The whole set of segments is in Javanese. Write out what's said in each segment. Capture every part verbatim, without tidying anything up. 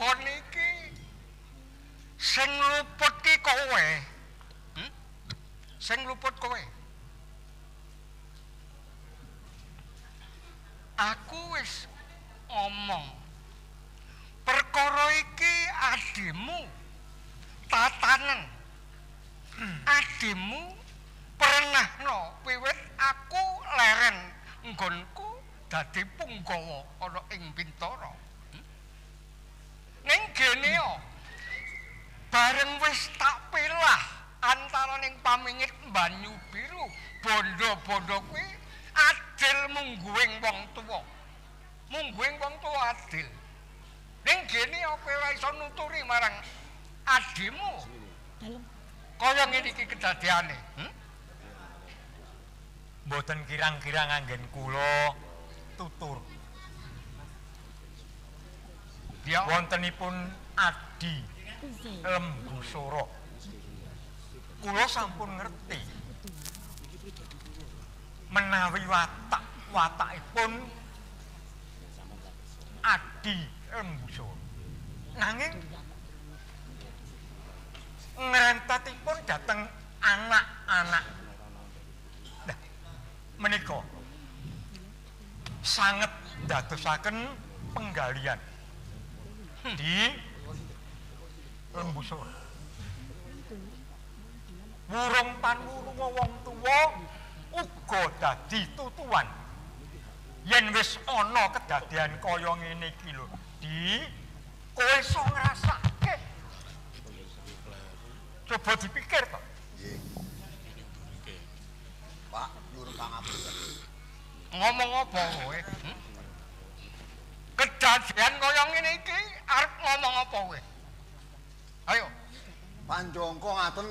lakon iki sing luput ki kowe. Hmm? Sing luput kowe. Aku wis omong. Perkara iki adimu tatanen. Adimu pernah no wiwit aku leren nggonku dadi punggawa ana ing Bintara. Ning gene yo bareng wis tak pilah antaraning pamingit banyu biru bondo-bondo kuwi adil mungguing wong tuwa. Mungguing wong tuwa adil. Ning gene yo kowe ora iso nuturi marang adimu. Kaya ngene iki kedadeane. Hmm? Mboten kirang-kirang anggen kula tutur. Ya wontenipun Adi Lembu Sora. Kula sampun ngerti. Menawi watak watakipun Adi Lembu Sora. Nanging ngrentetipun dhateng anak-anak. Nah, menika sanget dadosaken penggalian di Lembu Sora. Wurung panwurung wong tuwa uga dadi tutuwan. Yen wis ana kedadean kaya ngene iki lho, Di, kowe iso ngrasake. Coba dipikir to. Nggih. Pak, nyuwun pangapunten. Ngomong apa kowe? Hmm? Kedadean kaya ngene iki arep ngomong apa kowe? Ayo. Panjangka ngaten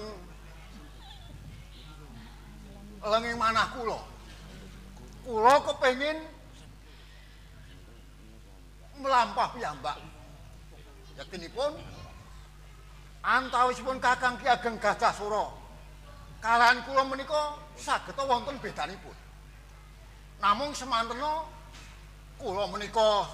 lenging manah kula. Kula kepengin melampah piyambak. Yakinipun antawisipun Kakang Ki Ageng Gajah Sora kalahan kula menika saged wonten bedanipun. Namung semantena kula menika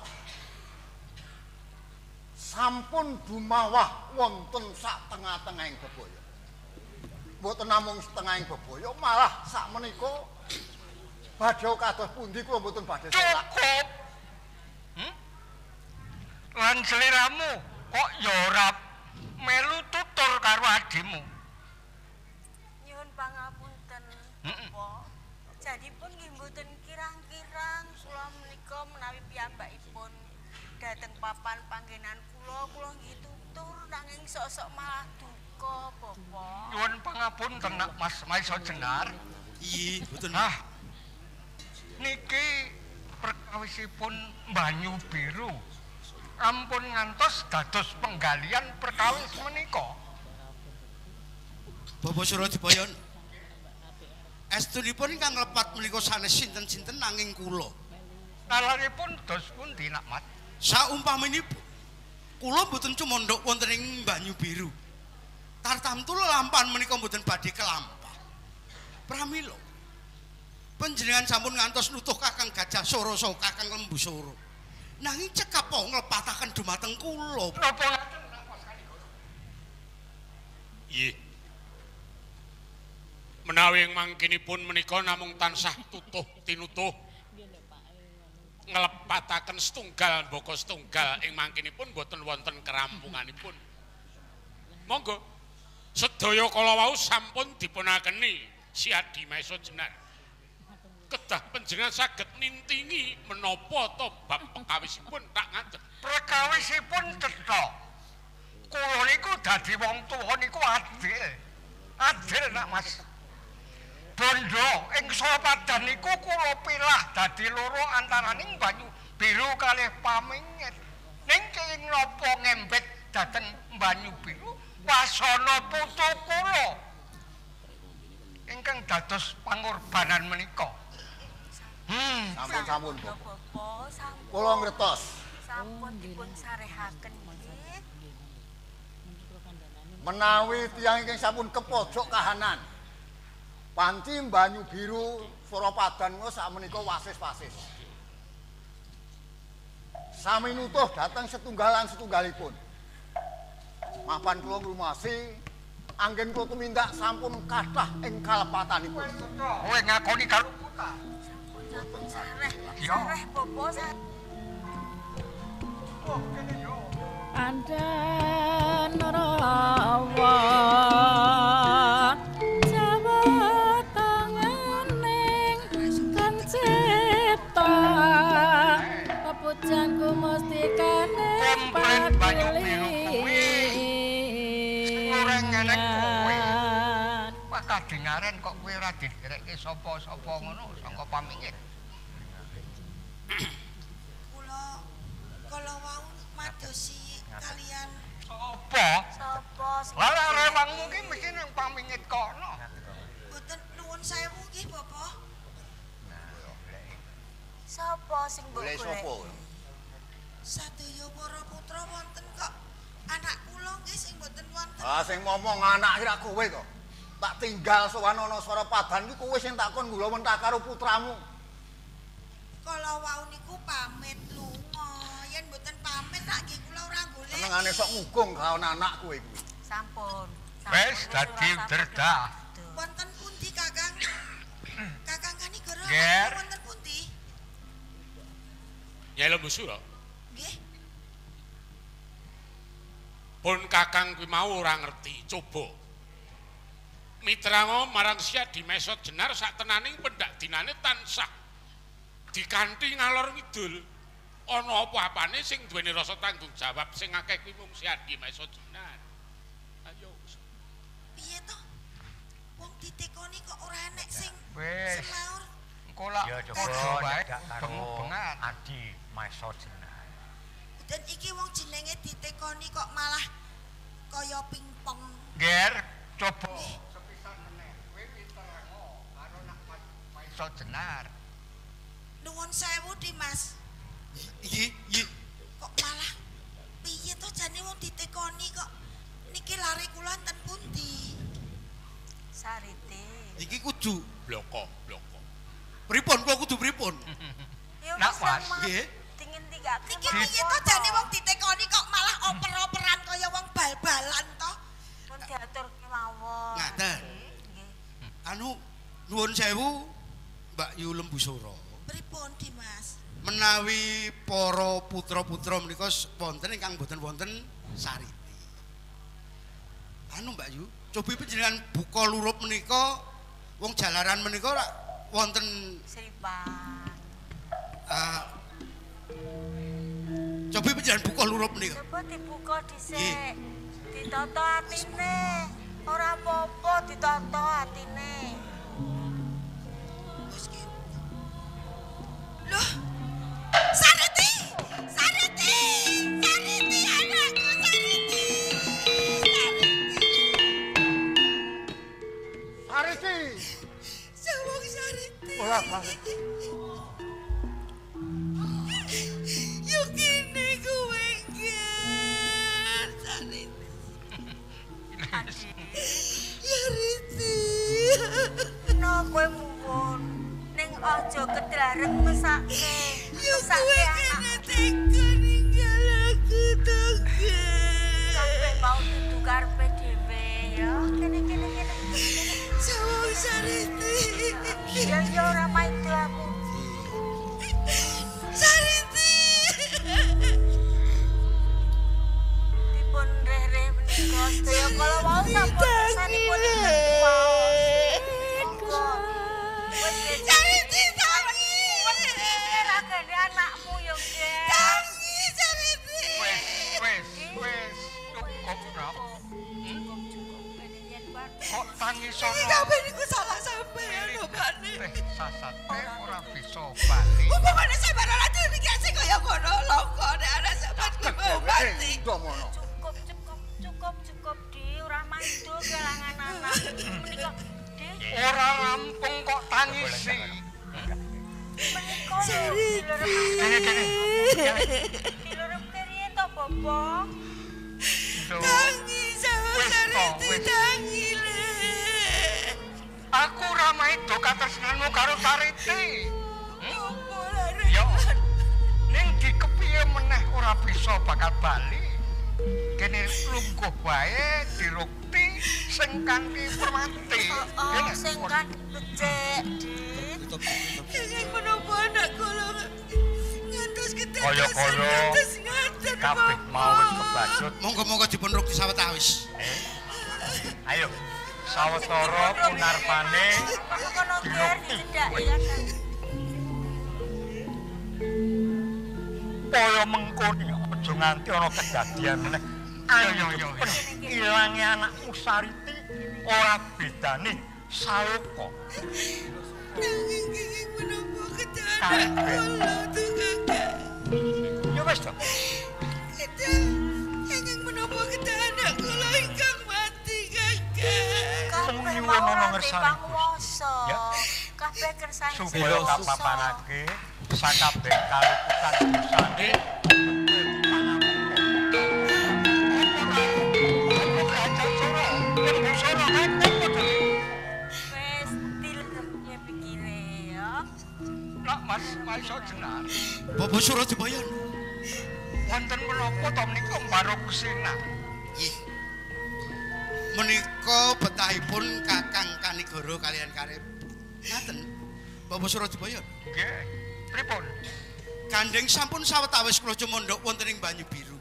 sampun dumawah wonten sak tengah-tengahing bebaya. Mboten namung setengahing bebaya, malah sak menika badhe kados pundi kula mboten badhe selak. Cukup. Hmm? Lan seliramu kok ya ora melu tutur karo adimu. Nyuwun pangapunten, Bapak. Jadipun nggih mboten kirang-kirang kula menika menawi piyambakipun dhateng papan panggenan kula, kula nggih tutur nanging sok-sok malah duka, Bapak. Nyuwun pangapunten nak Mas Maiso Jenar. Iya, mboten. Ah. Niki perkawisipun banyu biru. Ampun ngantos dados penggalian perkawis menika. Bapak Suradipaya, estunipun ingkang lepat menika sanes sinten-sinten nanging kula. Nalaripun dos pundi nak Mat? Saumpaminipun kula mboten cumondhok wonten ing banyu biru. Tartamtu lampahan menika mboten badhe kelampah. Pramila panjenengan sampun ngantos nutuh Kakang Gajah Sora saha Kakang Lembu Sora. Nanging cekap po nglepataken dumateng kula. Napa ngaten nak Mas Kanigoro? Nggih. Menawi mangkinipun menika namung tansah tutuh tinutuh nglepataken setunggal mbaka setunggal ing mangkinipun boten wonten kerampunganipun. Monggo sedaya kala wau sampun dipunakeni Si Adi Maiso Jenar. Kedah panjenengan saged nintingi menapa to bab perkawisipun tak ngandhut. Perkawisipun cetha. Kula niku dadi wong tuwa niku adil. Adil nak Mas. Bondo ing Surapadan niku kula pilah dadi loro antaraning banyu biru kalih pamingit. Ning kenging napa ngembet dhateng banyu biru wasana putu kula ingkang dados pangorbanan menika. Hmm, Sampun-sampun, Ya, Bapak. Bapak, sampun. Kula ngertos. Sampun dipun sarehaken nggih. Menawi tiyang ingkang sampun kepojok kahanan. Panci banyu biru Surapadan niku sakmenika wasis-wasis. Sami nutuh dhateng setunggalan setunggalipun. Mapan kula ngrumasi anggen kula tumindak sampun kathah ing kalepatanipun. Kowe ngakoni karo putra. Sampun sareh. Sareh Bopo sareh. Oh, kene yo. Andan rawa jabat tanganing kan cipta pepujanku mesti kane Komplit banyu biru kuwi. Ora ngene kowe. Wah kadengaren kok kowe ora direkke sapa-sapa ngono sangka pamingit. Kula kala wau madosi kalian Sapa? Sapa? Lah rewangmu ki mesti nang pamingit kono. boten nuwun sewu nggih Bapak. Sapa sing mbok Golek golek? sapa? Sadaya para putra wonten kok anak kula nggih sing boten wonten. Ah sing ngomong anak ora kowe to. Tak tinggal sowan ana swara padan iki kowe sing takon kula mentak karo putramu. Kala wau niku pamit lunga. Yen boten pamit rak nggih kula ora golek. Senengane sok ngugung kaon anak kowe kuwi. Sampun. Wes dadi derdah. Wonten pundi Kakang? Kakang Kanigoro Ger. wonten pundi? Nyai Lembu Sura. Nggih. Pun Kakang kuwi mau ora ngerti, coba. Mitrango marang Siadi Mesa Jenar sak tenaning pendak dinane tansah dikanthi ngalor ngidul. Ana apa-apane sing duweni rasa tanggung jawab sing akeh kuwi mung Siadi Mesa Jenar. Ayo. Piye to? Wong ditekoni kok ora enek sing Wes. semaur. Engko lak Ya padha coba wae nyedak karo bengat. Adi Mesa Jenar. Dan iki wong jenenge ditekoni kok malah kaya pingpong. Ger, coba sepisan meneh kowe diterangno karo nak Maiso Jenar. Nuwun sewu Dimas. Iki, iki. Kok malah piye to jane wong ditekoni kok niki lare kula enten pundi? Sariti. Iki kudu Bloko, bloko. pripun kok kudu pripun? Ya Nak, wis Mas. Mas. Nggih. Dingin tiga. Niki piye to jane wong ditekoni kok malah oper-operan kaya wong bal-balan to? pun diatur kemawon. Ngaten. Nggih. Anu nuwun sewu Mbak Yu Lembu Sura. Pripun Dimas? Menawi para putra-putra menika wonten ingkang boten wonten sariti. Anu Mbak Yu, cobi panjenengan buka lurup menika wong jalaran menika rak wonten Sripan. uh, cobi panjenengan buka lurup menika. Coba dibuka dhisik. Nggih. Ditata atine. Ora apa-apa ditata atine. Wis ki. Loh. Sariti! Sariti! Sariti anakku Sariti! Sariti! Sariti. Sawung Sariti. Ora Bang. Yo kene kowe nggih. Sariti. Ya Riti. No kowe muwun. Ning aja kedlareng mesake. Yo Mesake kowe anak. kene tega ninggal aku to, Sampai mau dudu karepe dhewe ya. Kene kene kene. Sawung Sariti. Ya ya ora maido aku. Sariti. Dipun reh-reh menika sedaya kala wau sampun kersanipun monggo. Wis wis Sariti tangi. ragane anakmu yo nggih. Tangi Sariti. Wes, wes, wes cukup Rob. Kok tangis sono? Kabeh niku salah sampeyan lho, Bane. Teh sasat teh ora bisa bali. Upamane sampeyan ora dirikasi kaya ngono longko nek ana sampeyan kembali. Domono. Cukup cukup cukup cukup di ora maido kelangan anak. Menika di Ora rampung kok tangisi. menika lho dilurep Kene kene. dilurep keriye to Bobo. Tangi sama Wis to, Sariti wis. tangi le. Aku ora maido katresnanmu karo Sariti. Opo lare? Yo. Ning dikepiye meneh ora bisa bakal bali. kene lungguh wae dirukti sing kanthi permati. Oh, sing kanthi becik, Dik. Ingin menapa anak kula ngantos ketetesan. Kaya-kaya kabeh mau wis kebajut. Monggo-monggo dipun rukti sawetawis. Eh. Ayo. Sawetara punarpane Kono ger dicedhaki kan. kaya mengkoni aja nganti ana kedadian meneh. Ayo yo ilange anakmu Sariti ora bedane Saloka. Ingin menapa ketetesan kula tuh kakak. Ya wis to. Ingin menapa ketetesan kula ingkang mati kakak. Kabeh Nyuwun mau ana ora ngersani. pangwasa. Ya. Kabeh kersane Supaya kapapanake sakabeh kaluputan dosane wis dilem pikire ya. Nak Mas Maiso Jenar. Bapak Suradibaya. Wonten menapa to menika Mbaro Kusina? Nggih. Menika betahipun Kakang Kanigoro kalian Karib. Ngaten. Bapak Suradibaya. Nggih. Pripun? Gandeng sampun sawetawis kula cumondhok wonten ing Banyu Biru.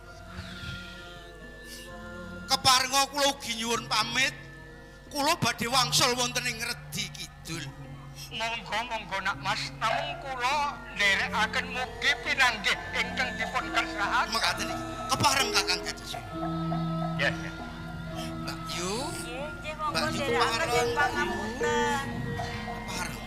Keparenga kula ugi nyuwun pamit. Kula badhe wangsul wonten ing Redi Kidul. Monggo monggo nak Mas, namung kula nderekaken mugi pinanggih ingkang dipun kersakaken. Mekaten iki. Kepareng Kakang Kados. ya ya. Mbak Yu, Nggih, nggih monggo Mbak Yu nderekaken kepareng. ing pangapunten. Kepareng.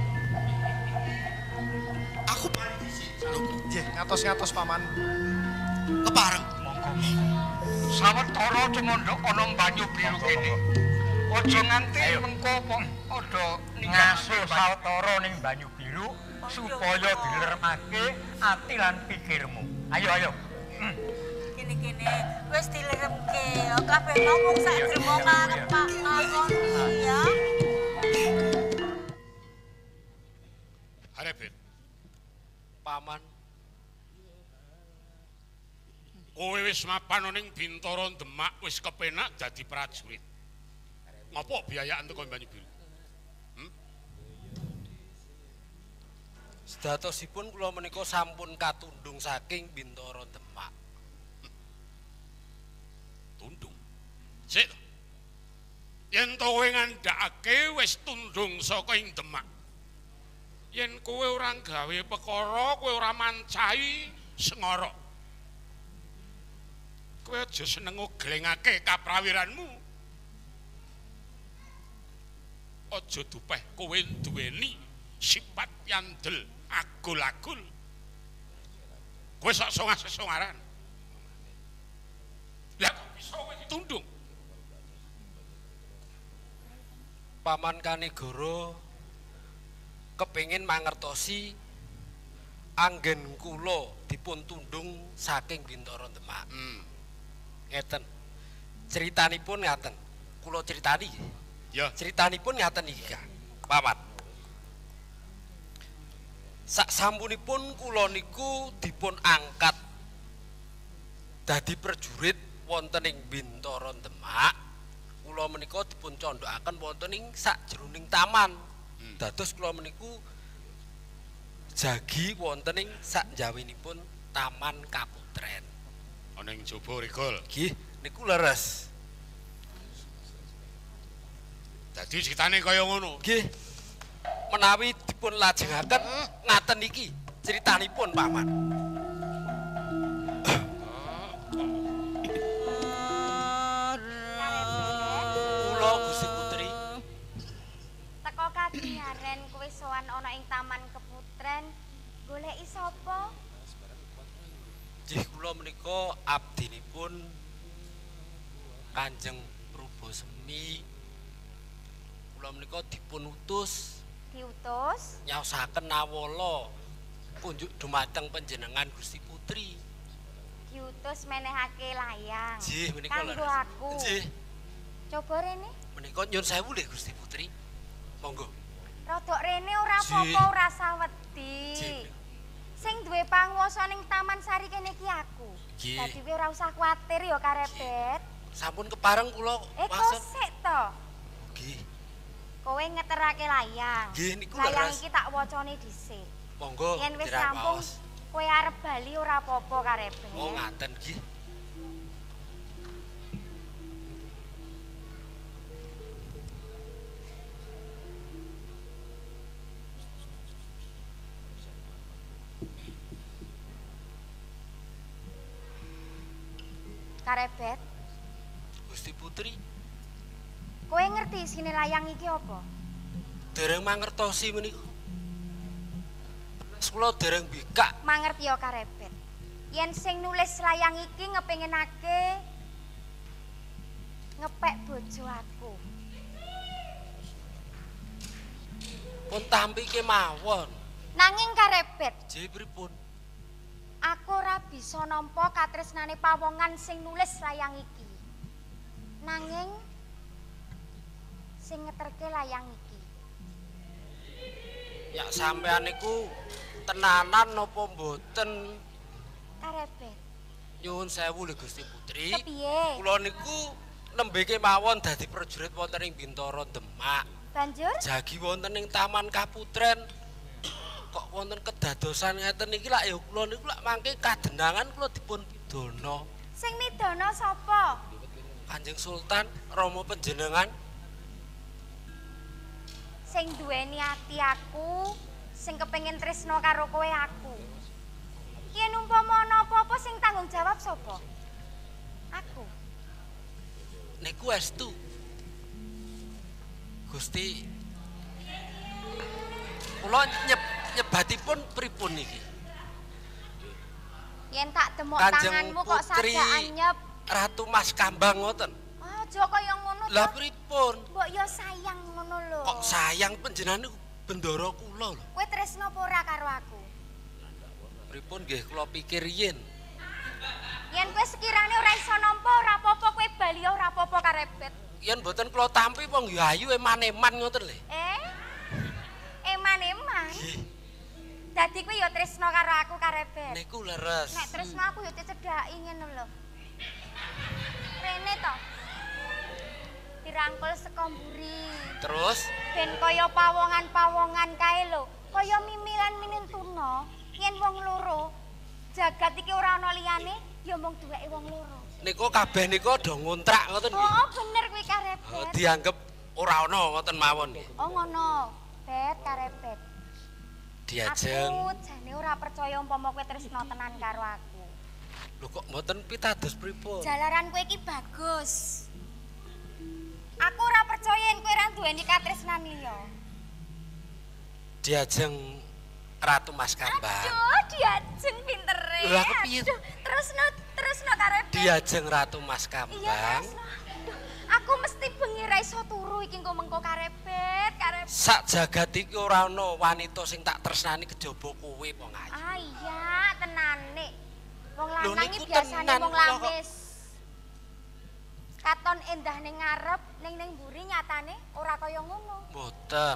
Aku bali dhisik. Nggih, ngatos-ngatos paman. Kepareng. Monggo. Sawetara cemondhok ana Banyu Biru kene. Aja nganti mengko padha Ngasuh sawetara ning Banyu Biru supaya dilermake ati lan pikirmu. Ayo ayo. Kene-kene wis dileremke ya kabeh ngomong sak jromo karepak ngakon ya. Arepit. Paman. Kowe wis mapan ning Bintara Demak wis kepenak dadi prajurit. Ngopo biayaan teko Banyu Biru? Hmm? Sedatosipun kula menika sampun katundung saking Bintara Demak. Tundung. Sik. Yen to kowe ngandhakake wis tundung saka ing Demak. Yen kowe ora gawe perkara, kowe ora mancahi sengara. Kowe aja seneng nglengake kaprawiranmu. Aja dupeh kowe duweni sifat yandel agul-agul. Kowe sok songah-songaran. Lah kok bisa kowe ditundung? Paman Kanigoro kepingin mangertosi anggen kula dipun tundung saking Bintara Demak. Hmm. Ngeten. Critanipun ngaten. Kula critani. Ya. Critanipun ngaten iki, Kak. Paman. Sak sampunipun kula niku dipun angkat dadi prajurit wonten ing Bintara Demak. Kula menika dipun condhokaken wonten ing sakjroning taman. Hmm. Dados kula meniku jagi wonten ing sakjawinipun Taman Kaputren. Ana ing jaba Regol. Nggih, niku leres. Dadi critane kaya ngono. Nggih. Menawi dipun lajengaken ngaten iki critanipun, Paman. Kula Gusti Putri. Teko kadhiaren kowe sowan ana ing Taman Kaputren, goleki sapa? Nggih kula menika abdinipun Kanjeng Prubosemi. Kula menika dipun utus Diutus nyaosaken nawala kunjuk dumateng panjenengan Gusti Putri. diutus menehake layang. Nggih menika Kanggo leres. aku. Nggih. Coba rene. Menika nyun sewu nggih Gusti Putri. Monggo. Rodok rene ora Nggih. apa-apa, ora sawedi. Nggih. Sing duwe panguwasa ning Taman Sari kene iki aku. Nggih. Dadi kowe ora usah kuwatir ya Karebet. Sampun kepareng kula Eh maksud. kosek to. Nggih. Kowe ngeterake layang. Nggih niku Layang leres. iki tak wacane dhisik. Monggo. Yen wis diraos. rampung kowe arep bali ora apa-apa Karebet. Oh ngaten nggih. Karebet, Gusti Putri, kowe ngerti isine layang iki apa? dereng mangertosi menika. Kula dereng bikak. Mangerti ya Karebet. Yen sing nulis layang iki ngepengenake ngepek bojo aku. Pun tampi kemawon. Nanging Karebet, Nggih pripun? aku ora bisa nampa katresnane pawongan sing nulis layang iki. Nanging sing ngeterke layang iki. Ya sampean niku tenanan napa mboten? Karebet, Nyuwun sewu lho Gusti Putri. kepiye? Kula niku nembe kemawon dadi prajurit wonten ing Bintara Demak. Banjur Jagi wonten ing Taman Kaputren. Kok wonten kedadosan ngeten iki lak ya kula niku lak mangke kadenangan kula dipun pidana. sing midana sapa? Kanjeng Sultan Rama panjenengan Sing duweni ati aku, sing kepengin tresna karo kowe aku. Yen umpama ana apa-apa sing tanggung jawab sapa? Aku. niku estu. Gusti kula nyeb nyebatipun pripun niki? Yen tak demok Kanjeng tanganmu kok Putri sada anyep. Ratu Mas Kambang ngoten. Aja kaya ngono to. Lah pripun? Mbok yo sayang ngono lho. Kok sayang panjenengan niku bendara kula lho. Kowe tresno apa ora karo aku? Pripun nggih kula pikir yen. Yen kowe sekirane ora iso nampa ora apa-apa kowe bali ora apa-apa Karebet. Yen mboten kula tampi wong ya ayu eman-eman ngoten lho. Eh? Eman-eman. Nggih. Dadi kowe yo tresno karo aku Karebet. Niku leres. Nek tresno aku yo dicedhaki ngono lho. Rene to. Dirangkul saka mburi. Terus Ben kaya pawongan-pawongan kae lho. Kaya mimilan minintuna. Yen wong loro jagat iki ora ana liyane, ya mung duweke wong loro. niku kabeh niku do ngontrak ngoten nggih. Oh, bener kuwi Oh, Karebet. dianggep ora ana ngoten mawon nggih. Oh, ngono. Bet Karebet. Diajeng. Aku jane ora percaya umpama kowe tresna tenan karo aku. Lho kok mboten pitados pripun? Jalaran kowe iki bagus. Aku ora percaya yen kowe ora duweni katresnan liya. Diajeng Ratu Mas Kambang. Aduh, diajeng pintere. Lah kepiye? Aduh, terusno terusno Karebet. Diajeng Ratu Mas Iya, Kambang. terusno. Aduh, aku mesti bengi ra iso turu iki engko mengko Karebet, Karebet. Sak jagat iki ora ana wanita sing tak tresnani kejaba kowe po Ayu. Ah iya, tenane. Wong Lho, lanang niku iki biasane tenan wong kula kok. lamis. Katon endah ning ngarep, ning ning mburi nyatane ora kaya ngono. Mboten.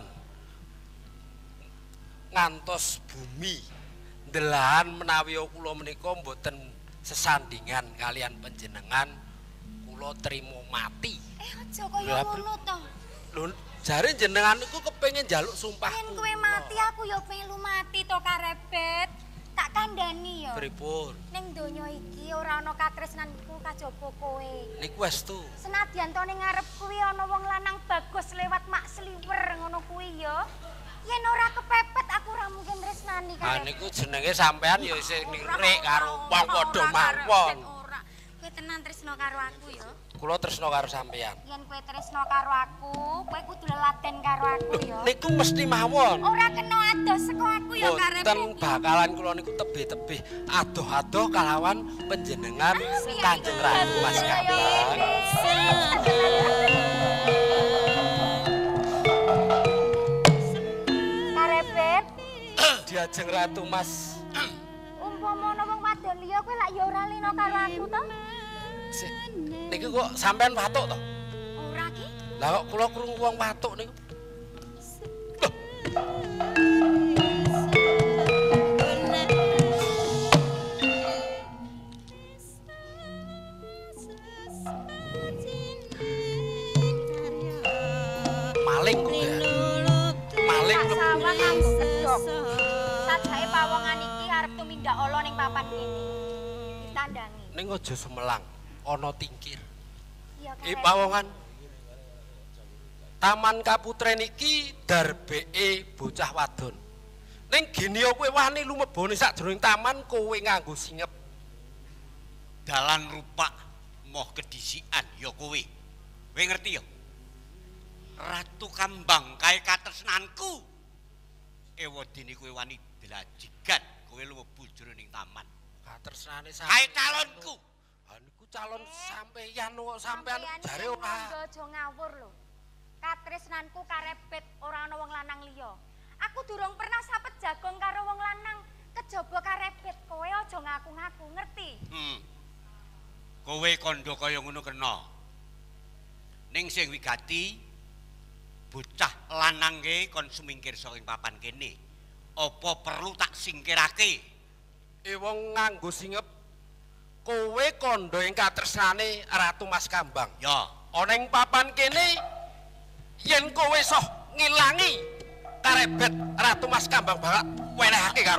Ngantos bumi ndelahan menawi kula menika mboten sesandingan kalian panjenengan, kula trima mati. Eh aja kaya Lah, ngono to. Lho, jare jenengan niku kepengin njaluk sumpah. Yen kowe mati aku ya melu mati to Karebet. Tak kandhani ya. Pripun? Ning donya iki ora ana katresnanku kajaba kowe. Niku estu. Senadyan to ning ngarep kuwi ana wong lanang bagus lewat mak sliwer ngono kuwi ya. Yen ora kepepet aku ora mungkin tresnani Ah Karebet. niku jenenge sampean ya isih nirik karo wong padha Ora, mawon. Karebet, ora. Kowe tenan tresno karo aku ya. Kula tresna karo sampean. Yen kowe tresno karo aku, kowe kudu lelaten karo aku ya. Niku mesti mawon. Ora kena adoh saka aku ya Karebet. Boten bakalan kula niku tebih-tebih adoh-adoh kalawan panjenengan Kanjeng Ratu Mas Kambang. Karebet, Diajeng Ratu Mas. umpama ana wong wadon liya kowe lak ya ora lino karo aku to? Sik, niku kok sampean watuk to? Ora ki? Lah kok kula krungu wong watuk niku. Loh. kula ning papan kene. Ditandangi. Ning aja semelang, ana tingkir. Iya, Ki pawongan. Taman Kaputren iki darbeke bocah wadon. Ning geni kowe wani lumebone sakjroning taman kowe nganggo singep. Dalan rupak moh kedisikan ya kowe. Kowe ngerti ya? Ratu Kambang kae katresnanku. Ewadene kowe wani delajigan kowe lumlebu jroning taman. Katresnane kae calonku. Ha niku calon sampeyan kok sampeyan jare ora. Aja ngawur lho. Katresnanku karebet ora ana wong lanang liya. Aku durung pernah sapet jagong karo wong lanang kejaba karebet. Kowe aja ngaku-ngaku, ngerti? Hmm. Kowe kandha kaya ngono kena. Ning sing wigati bocah lanang ge kon sumingkir saking papan kene. Apa perlu tak singkirake? E wong nganggo singep kowe kandha ing katresnane Ratu Mas Kambang. Ya, ana ing papan kene yen kowe soh ngilangi karebet Ratu Mas Kambang bakal welehake karo.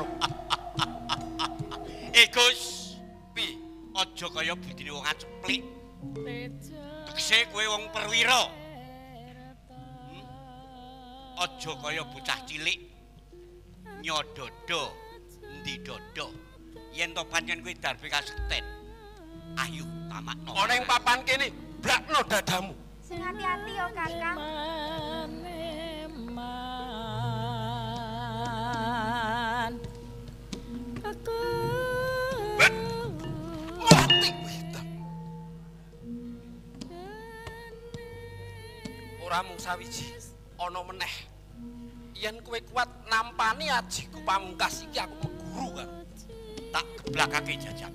Eh Gus, pi aja kaya budine wong aceplik. Tegese kowe wong perwira. Hmm? Aja kaya bocah cilik nyododo endi dodo. Yen to pancen kowe darbe kasekten. Ayo tamakno. Ana ing papan kene blakno dadamu. Sing hati-hati ya, Kakang. Aku mati wetan. Ora mung sawiji, ana meneh. Yen kowe kuat nampani ajiku pamungkas iki aku meguru kan. Tak geblakake jajak.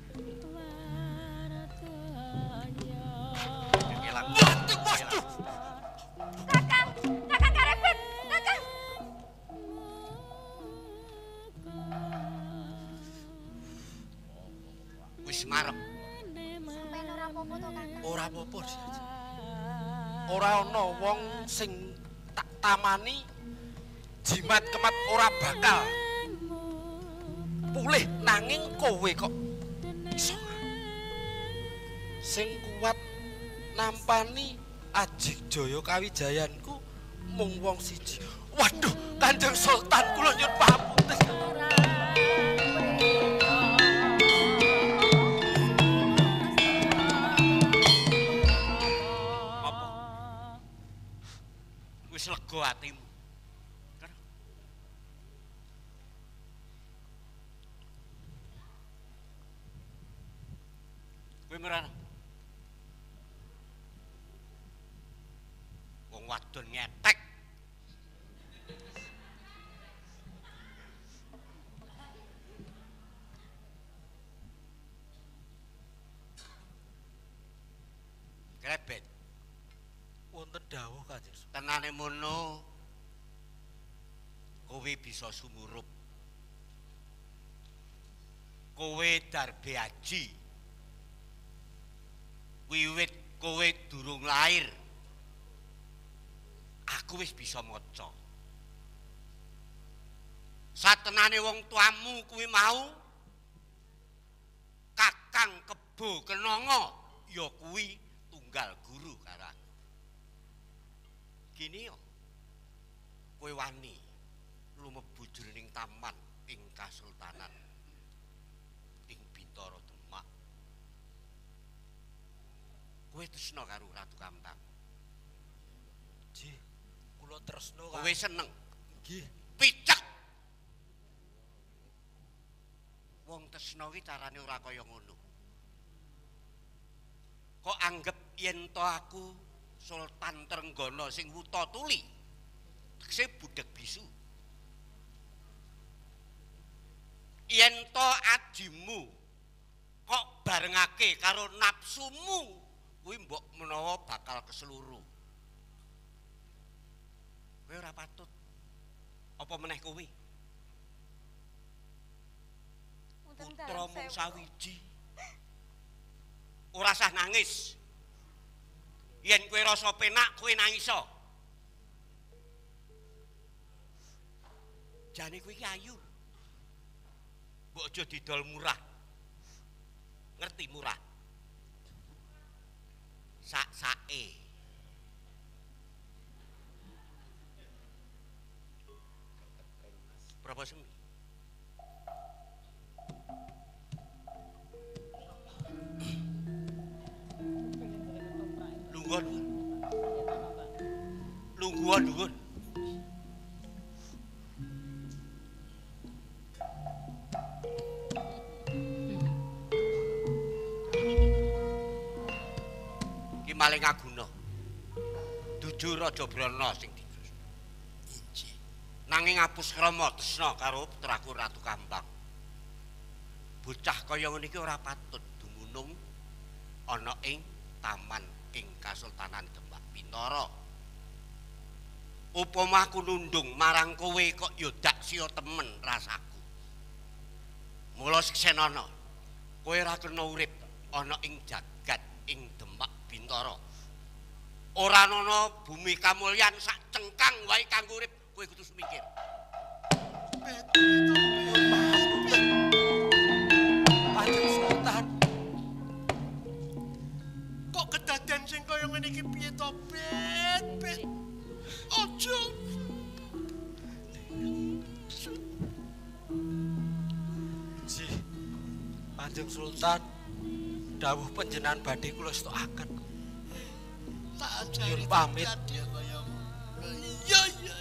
Mati bosku. Kakang, Kakang karebet, Kakang. Wis marep. Sampeyan ora apa-apa to, Kakang? Ora apa-apa. Ora ana wong sing tak tamani jimat kemat ora bakal pulih nanging kowe kok iso. Sing kuat nampani Ajik Jaya Kawijayanku mung wong siji. Waduh, Kanjeng Sultan kula nyuwun pamunten. Apa? Wis lega atimu. Kowe merana? Wong wadon ngetek. Krebet. Wonten dawuh Kanjeng Sultan. Tenane mono kowe bisa sumurup. Kowe darbe aji. Wiwit kowe durung lair. Aku wis bisa maca. Satenane wong tuamu kuwi mau Kakang Kebo Kenanga ya kuwi tunggal guru karo aku. Gini yo. Kowe wani lumebu jroning taman ing Kasultanan ing Bintara Demak. Kowe tresna karo Ratu Kambang. Ji, kula tresna kowe seneng. Nggih. Picek. Wong tresna ki carane ora kaya ngono. Kok anggap yen to aku Sultan Trenggana sing wuta tuli. Tegese budhek bisu. Yen to ajimu kok barengake karo nafsumu kuwi mbok menawa bakal keseluru. Kowe ora patut. Apa meneh kowe? Putra mung sawiji. Ora sah nangis. Yen kowe rasa penak kowe nangis. Jane kowe iki ayu. mbok aja didol murah. Ngerti murah? Sak-sake. Berapa semi? Lungguan. Lungguan, lungguan. Ki maling aguna. Dudu Raja Brana sing ditus. Inji. Nanging apus krama tresna karo putraku Ratu Kambang. Bocah kaya ngene iki ora patut dumunung ana ing taman ing Kasultanan Demak Bintara. Upama aku nundung marang kowe kok ya dak sia temen rasaku. Mula Seksenana, kowe ora kena urip ana ing jagat ing Demak Bintara. Ora ana bumi kamulyan sak cengkang wae kanggo urip, kowe kudu semingkir. Kanjeng Sultan. Kok kedaden sing kaya ngene iki piye to, Bet? Bet. Aja. Ji. Kanjeng Sultan dawuh panjenengan badhe kula stokaken. Tak ajari pamit. Iya, iya.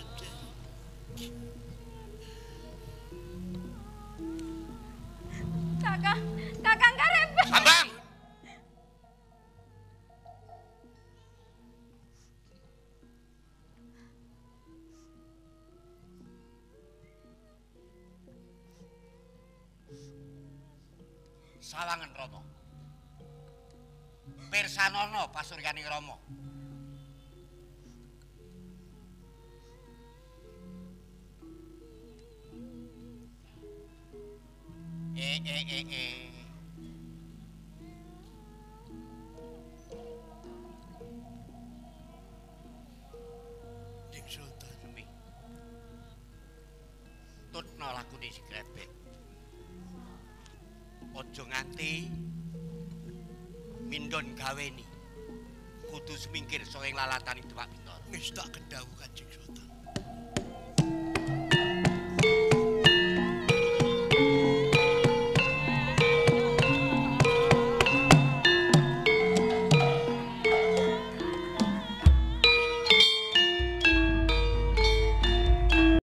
Kakang, Kakang Karempe. Kambang. Sawangen Rama. Pirsanana pasuryaning Rama. Eh eh eh eh. Kanjeng Sultan Semi. Tutna lakune si Grebek. Aja nganti mindon gaweni. Kudu semingkir saka ing lalataning Demak Bintara. wis tak kendhawuh Kanjeng Sultan.